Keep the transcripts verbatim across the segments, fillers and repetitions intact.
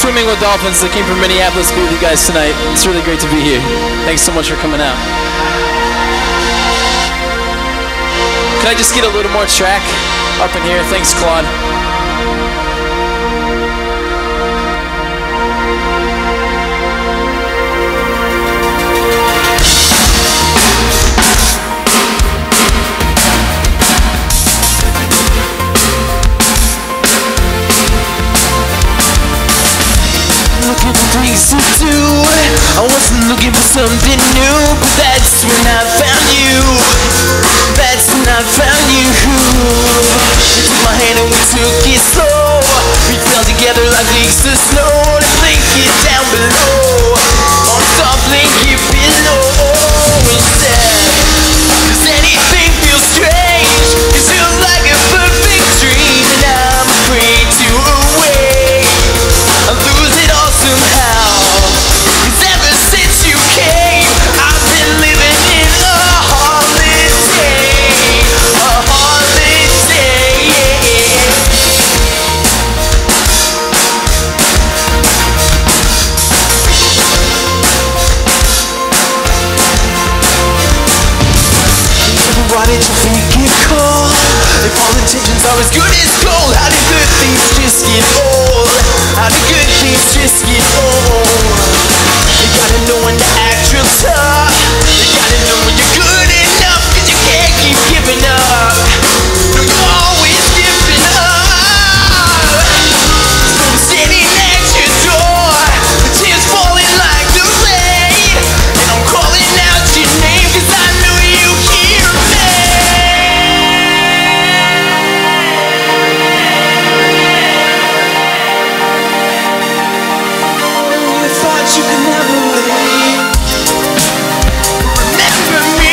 swimming with dolphins that came from Minneapolis to be with you guys tonight. It's really great to be here. Thanks so much for coming out. Can I just get a little more track up in here? Thanks, Claude. Looking for things to do. I wasn't looking for something new, but that's when I found you. That's when I found you. You took my hand and we took it slow. We fell together like leaves of snow. To blink it down below, on top blink it below. Instead, does anything feel strange? It feels like a perfect dream, and I'm afraid to awake. I lose it all somehow. 'Cause ever since you came, I've been living in a holiday, a holiday. Why did you think it cold? If all intentions are as good as gold, how did good things just get old? How did good things just get old? You gotta know when to act real tough. You gotta know when you're good enough, 'cause you can't keep giving up. No, you're always giving up. So I'm standing next to your door, the tears falling like the rain, and I'm calling out your name 'cause I know you hear me. You thought you could never leave. Remember me.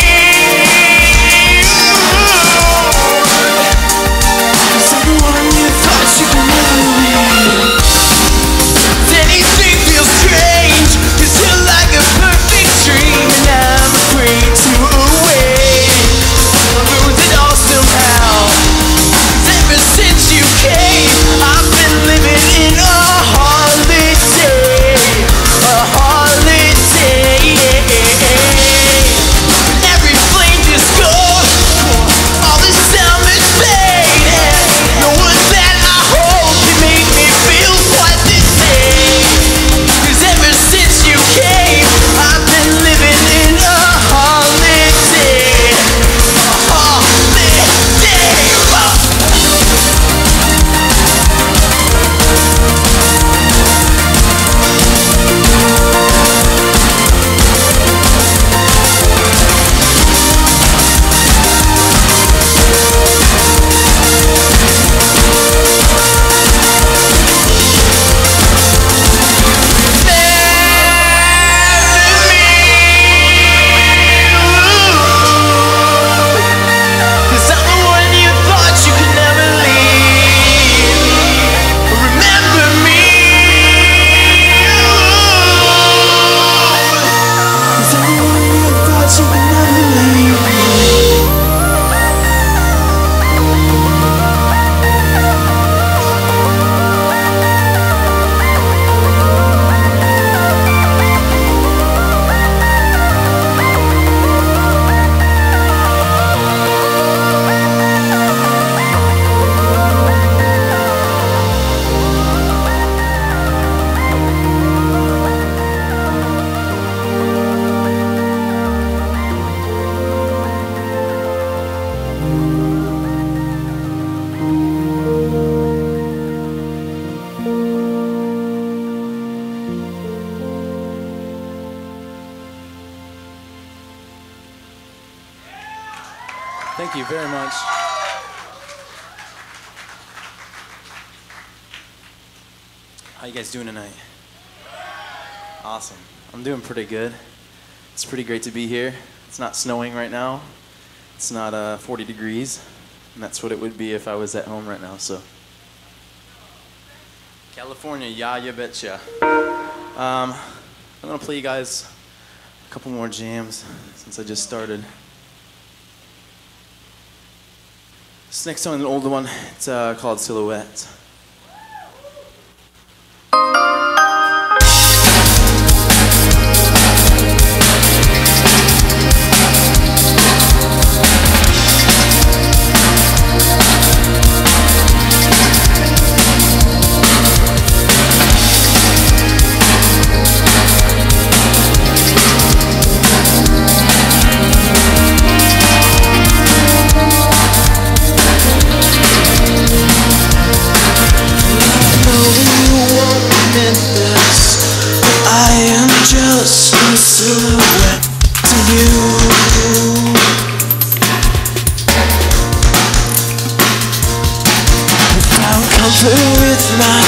Someone you thought you could never leave. Does anything feel strange? 'Cause you're like a perfect dream, and I'm afraid to awake. I lose it all somehow. 'Cause ever since you came, I've been living in a holiday, a holiday. When every flame just goes, all the summers fade. No one that I hold can make me feel quite the same. 'Cause ever since you came, I've been living in a holiday, a holiday. Cause I'm the one you thought you could never leave. Remember me. Cause I'm the one you thought you could never leave. Thank you very much. How you guys doing tonight? Awesome. I'm doing pretty good. It's pretty great to be here. It's not snowing right now. It's not uh, forty degrees, and that's what it would be if I was at home right now. So, California, yeah, you betcha. Um, I'm gonna play you guys a couple more jams since I just started. This next song is an older one. It's uh, called Silhouette.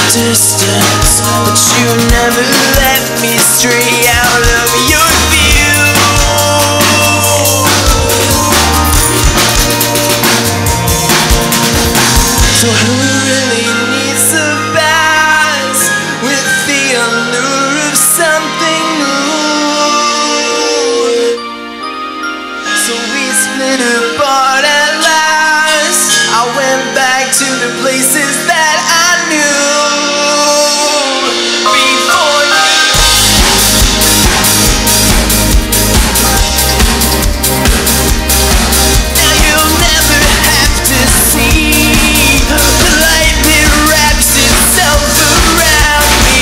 distance, but you never let me stray out of your view. So who really needs a buzz with the allure of something new? So we split apart at last. I went back to the places that I knew before you. Now you'll never have to see the light that wraps itself around me.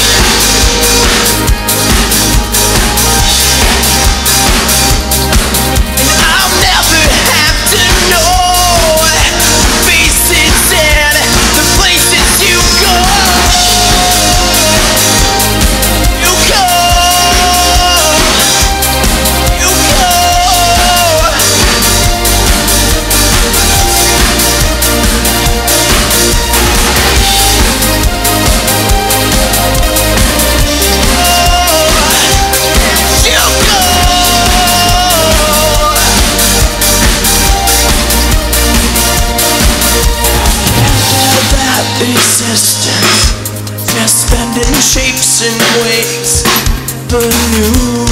And I'll never have to know faces and the places you go. You go. You go. Existence, just bending shapes and ways anew.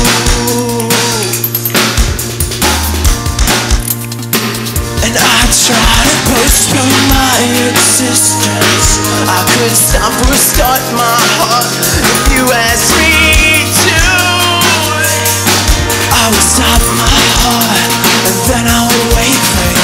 And I try to postpone my existence. I could stop or start my heart if you asked me to. I would stop my heart and then I would wait for you.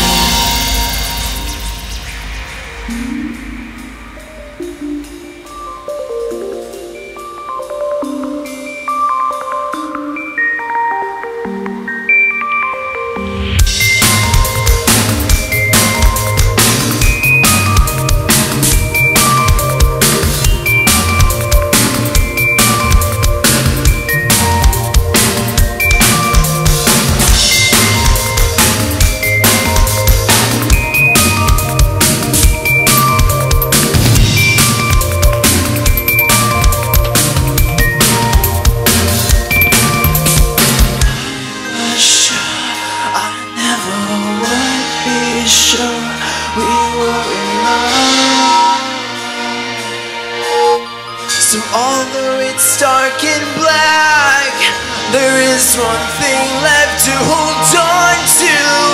So although it's dark and black, there is one thing left to hold on to.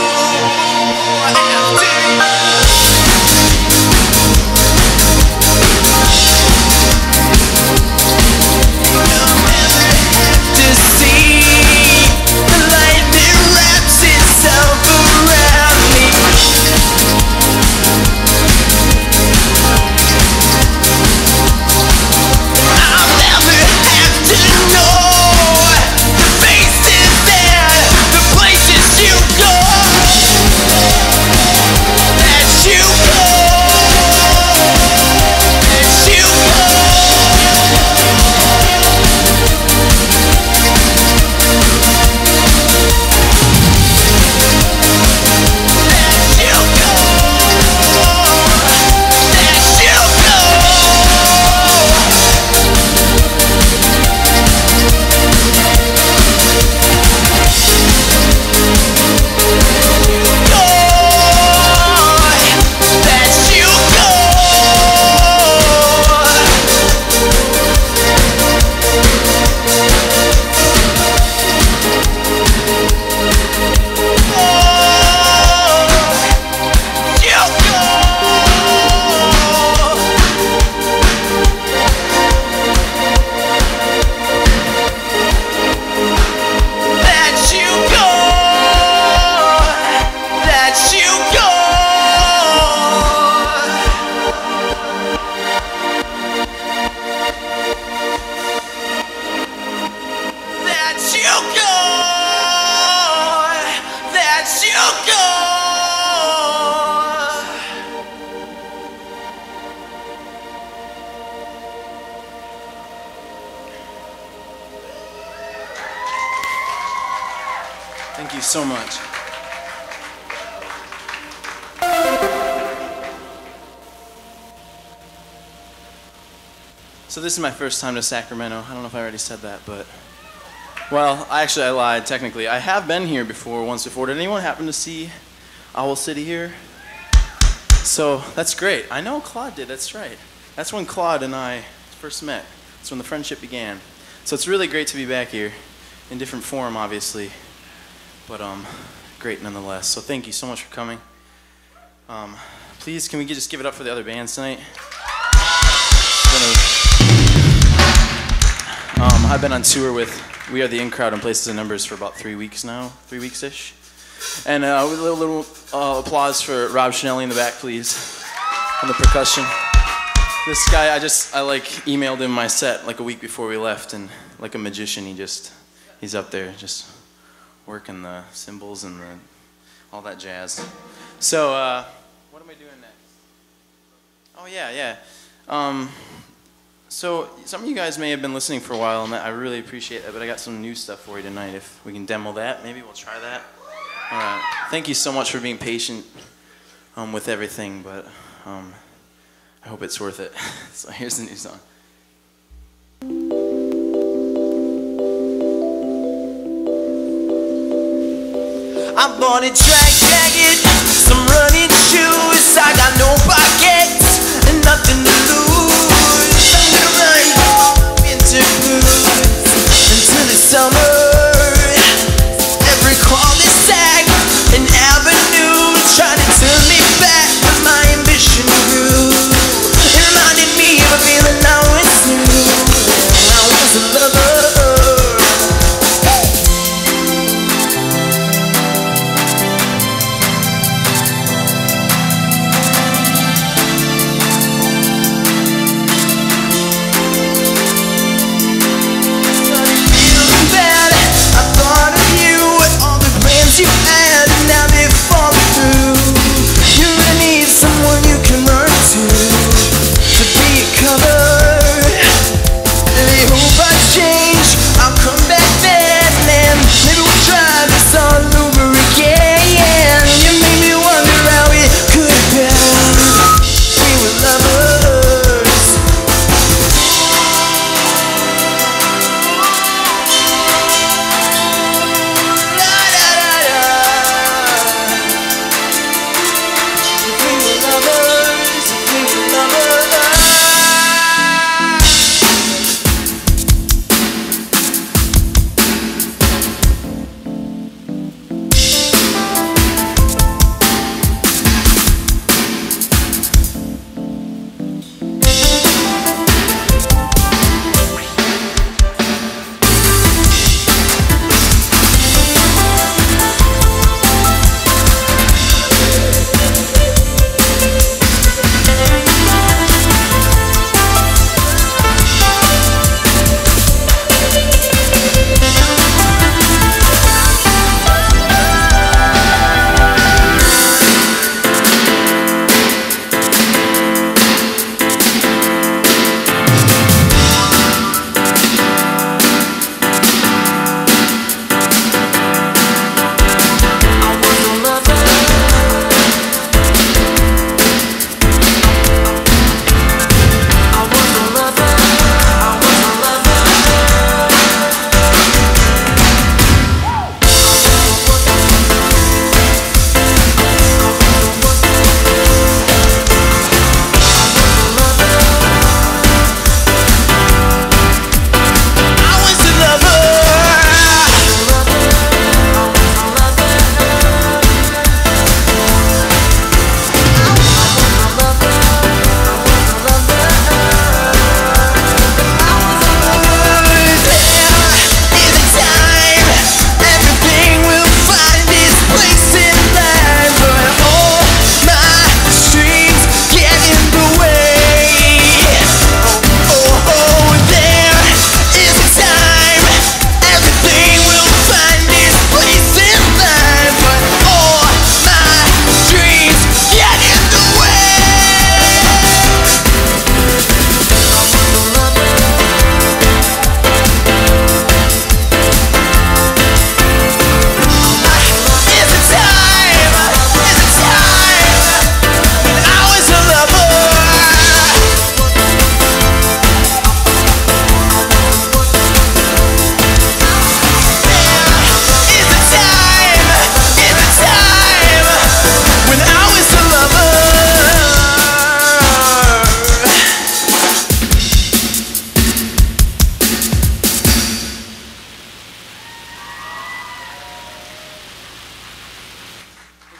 After you'll never have to see the light that wraps itself around me. Thank you so much. So this is my first time to Sacramento. I don't know if I already said that, but... Well, actually I lied, technically. I have been here before, once before. Did anyone happen to see Owl City here? So, that's great. I know Claude did, that's right. That's when Claude and I first met. That's when the friendship began. So it's really great to be back here, in different form, obviously. But, um, great nonetheless. So thank you so much for coming. Um, please, can we just give it up for the other bands tonight? Um, I've been on tour with We Are the In Crowd in Places and Numbers for about three weeks now, three weeks-ish. And uh, with a little, little uh, applause for Rob Schnelly in the back, please, on the percussion. This guy, I just, I like emailed him my set like a week before we left, and like a magician, he just, he's up there just working the cymbals and the, all that jazz. So, uh, what am I doing next? Oh yeah, yeah. Um, So, some of you guys may have been listening for a while, and I really appreciate that, but I got some new stuff for you tonight. If we can demo that, maybe we'll try that. All right. Thank you so much for being patient um, with everything, but um, I hope it's worth it. So here's the new song. I bought a track jacket, some running shoes. I got no pockets and nothing to lose. Until the summer, every cul-de-sac, an avenue, trying to turn me back, but my ambition grew. It reminded me of a feeling I once knew. I was a lover.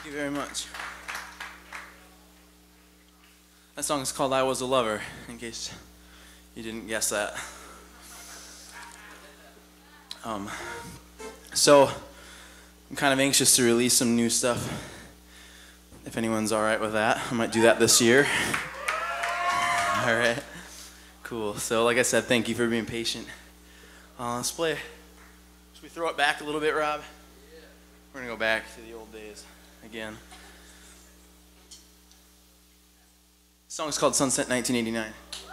Thank you very much. That song is called I Was a Lover, in case you didn't guess that. Um, so, I'm kind of anxious to release some new stuff. If anyone's alright with that, I might do that this year. Alright, cool. So, like I said, thank you for being patient. Uh, let's play. Should we throw it back a little bit, Rob? Yeah. We're gonna go back to the old days again. The song is called Sunset nineteen eighty-nine.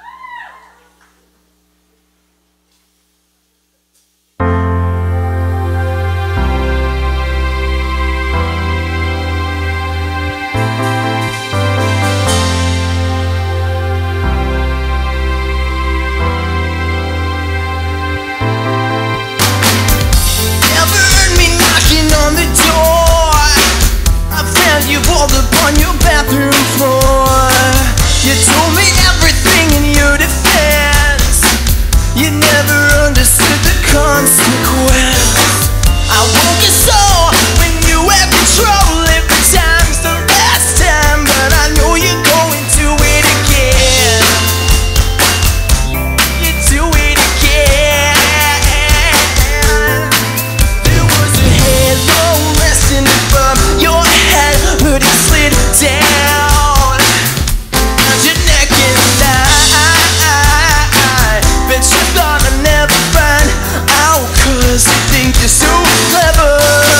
On your bathroom floor, you told me everything in your defense. You never understood the consequence. I won't get sore when you have control. Every time's the last time, but I know you're going to it again. You do it again. There was a halo resting above your head, but it slid down around your neck and I bet you thought I'd never find out, 'cause you think you're so clever.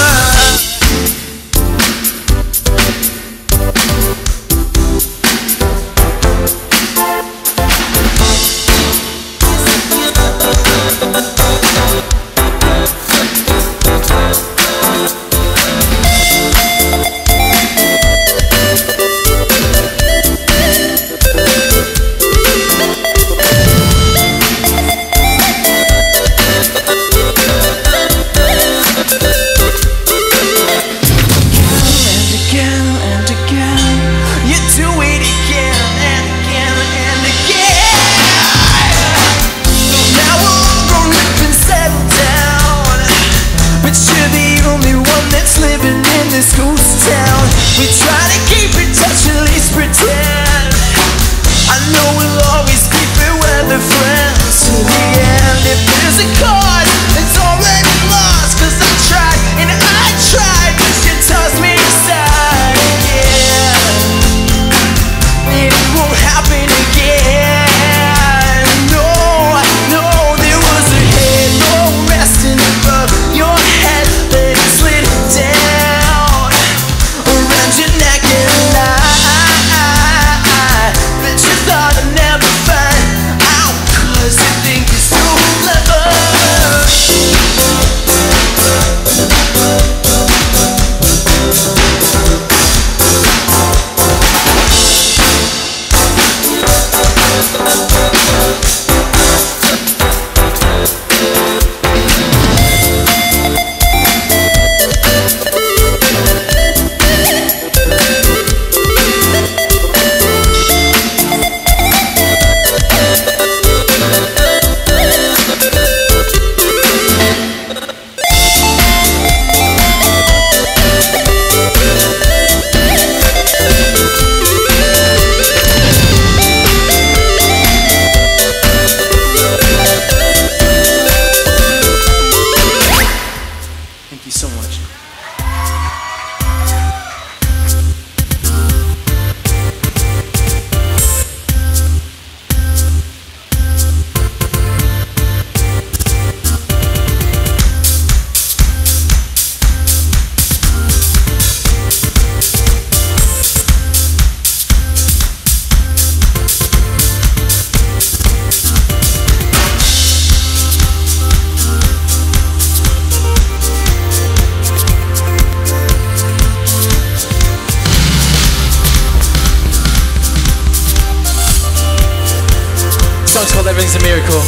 Everything's a miracle.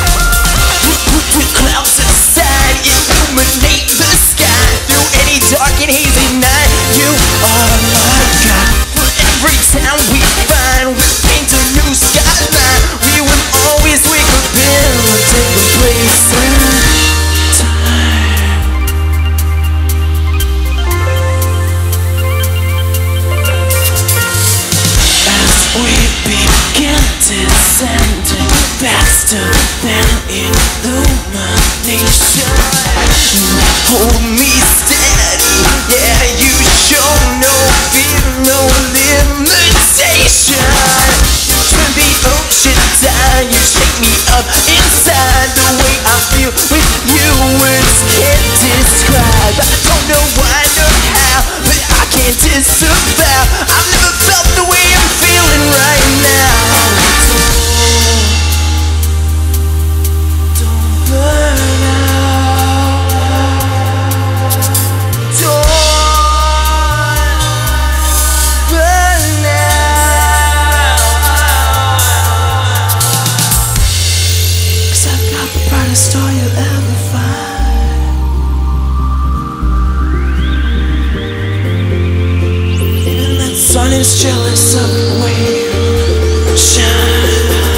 Put the clouds aside, illuminate the sky through any dark descending faster than illumination. Hold me steady, yeah, you show no fear, no limitation. Turn the ocean tide, you shake me up inside. The way I feel with you, words can't describe. I don't know why nor how, but I can't disavow. I've never felt the way I'm feeling right now. Don't burn out. Don't burn out. 'Cause I've got the brightest star you'll ever find. Even that sun is jealous of the way you shine.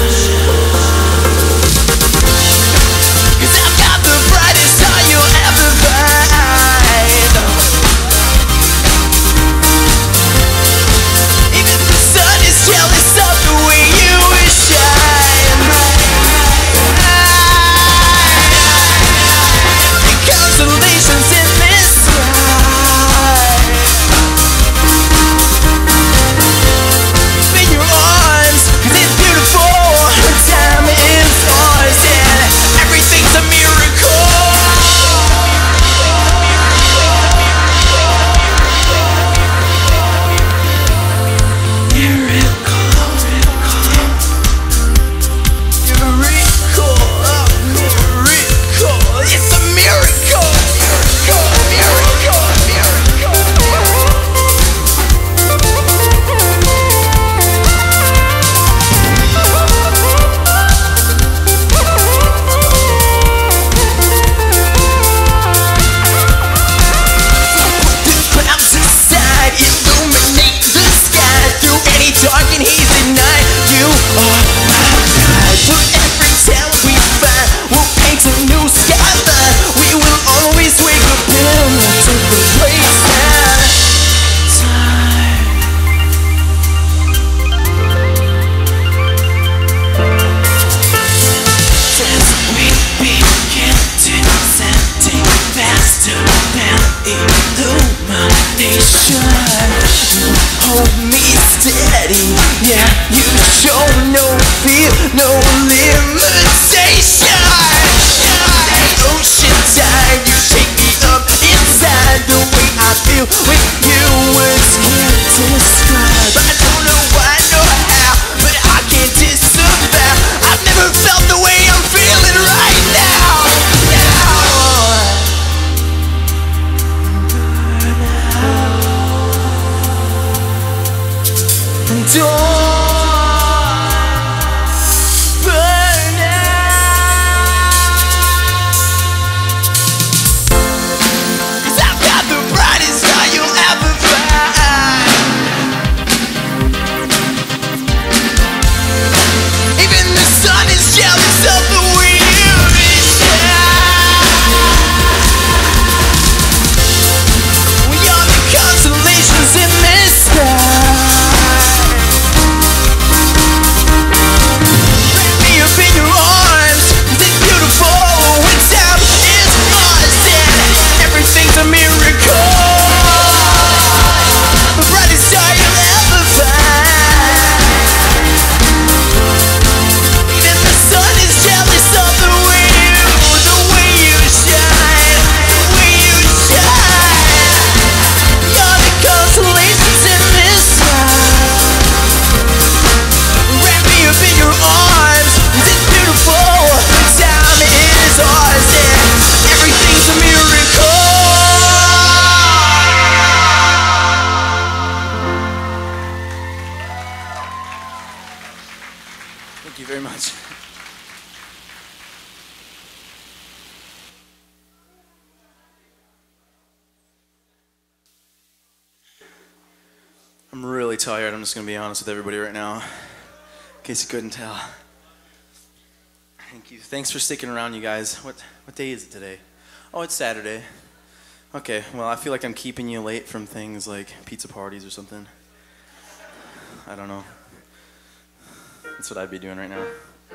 I'm really tired. I'm just going to be honest with everybody right now, in case you couldn't tell. Thank you. Thanks for sticking around, you guys. What what day is it today? Oh, it's Saturday. Okay, well, I feel like I'm keeping you late from things like pizza parties or something. I don't know. That's what I'd be doing right now.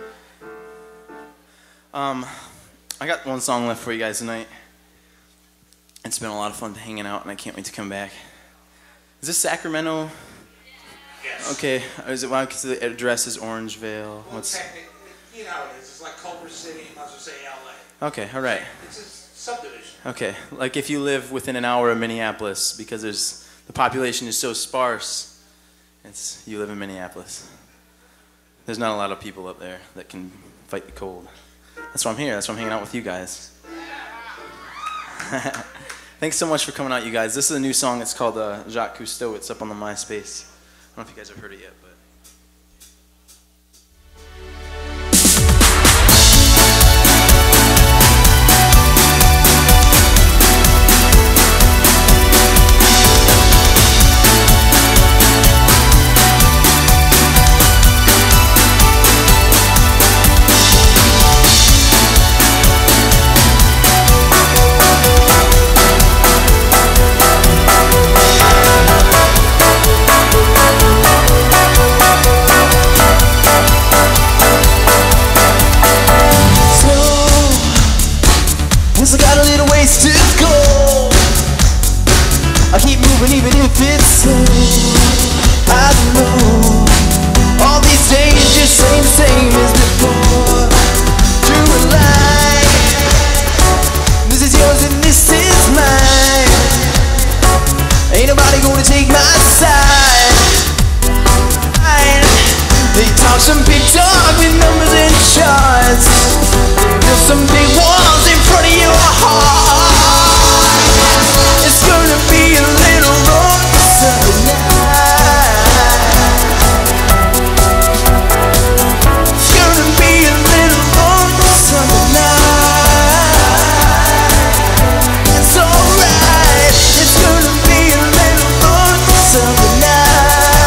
Um, I got one song left for you guys tonight. It's been a lot of fun hanging out, and I can't wait to come back. Is this Sacramento? Yes. Okay. Is it? Well, because the address is Orangevale. Well, What's? you know it is. It's like Culver City. You might as well say L A. Okay. All right. It's a subdivision. Okay. Like if you live within an hour of Minneapolis, because there's the population is so sparse. It's you live in Minneapolis. There's not a lot of people up there that can fight the cold. That's why I'm here. That's why I'm hanging out with you guys. Thanks so much for coming out, you guys. This is a new song. It's called uh, Jacques Cousteau. It's up on the MySpace. I don't know if you guys have heard it yet, but. I got a little ways to go. I keep moving even if it's slow. I know all these days just ain't the same as before. True and lie. This is yours and this is mine. Ain't nobody gonna take my side. They talk some big talk with numbers and charts. Build some big walls in front of your heart. It's gonna be a little lonesome tonight. It's gonna be a little lonesome tonight. It's alright. It's gonna be a little lonesome tonight.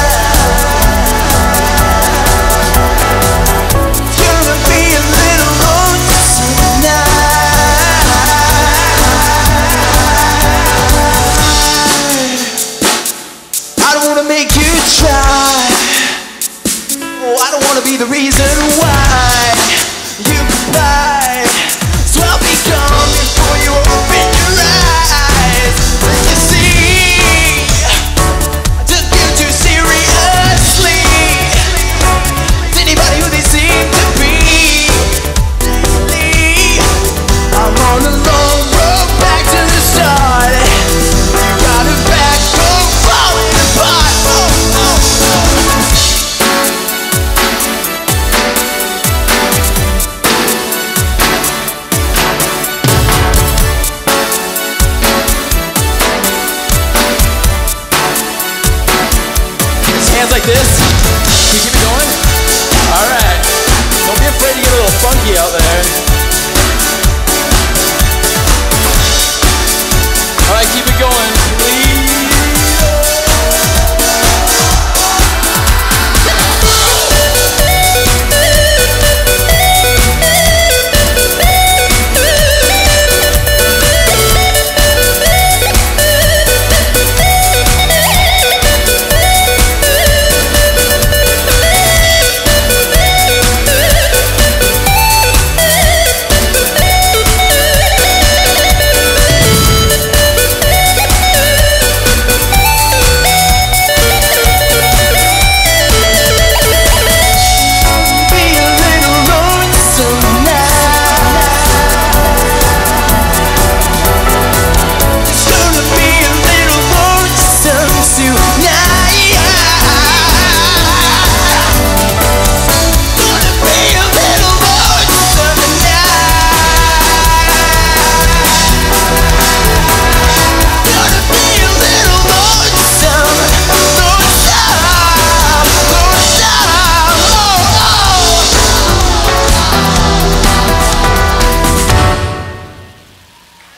Be the reason why you cry. So I'll be gone before you open your eyes. You see, I took you too seriously. It's anybody who they seem to be. I'm on a long road back to the start. You got it back, go falling apart. Oh, oh, oh. Like this. Can you keep it going? Alright. Don't be afraid to get a little funky out there. Alright, keep it going, please.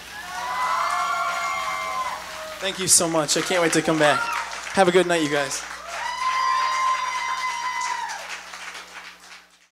Thank you so much. I can't wait to come back. Have a good night, you guys.